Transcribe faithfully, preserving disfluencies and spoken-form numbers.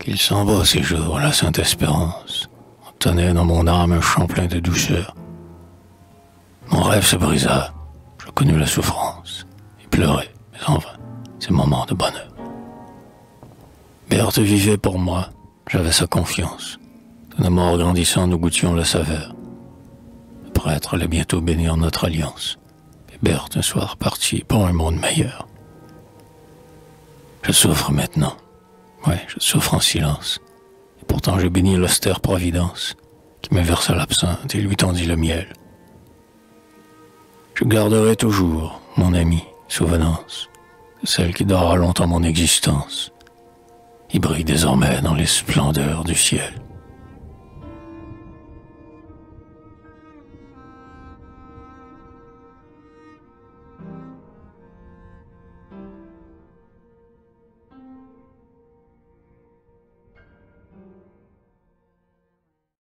Il s'en va ces jours, la Sainte Espérance. On tenait dans mon âme un chant plein de douceur. Mon rêve se brisa. Je connus la souffrance et pleurai, mais en vain, ces moments de bonheur. Berthe vivait pour moi, j'avais sa confiance. De nos morts grandissant, nous goûtions la saveur. Le prêtre allait bientôt bénir notre alliance. Et Berthe, un soir, partit pour un monde meilleur. Je souffre maintenant. Oui, je souffre en silence. Et pourtant je bénis l'austère providence qui me versa l'absinthe et lui tendit le miel. Je garderai toujours, mon ami, souvenance de celle qui dora longtemps mon existence. Il brille désormais dans les splendeurs du ciel.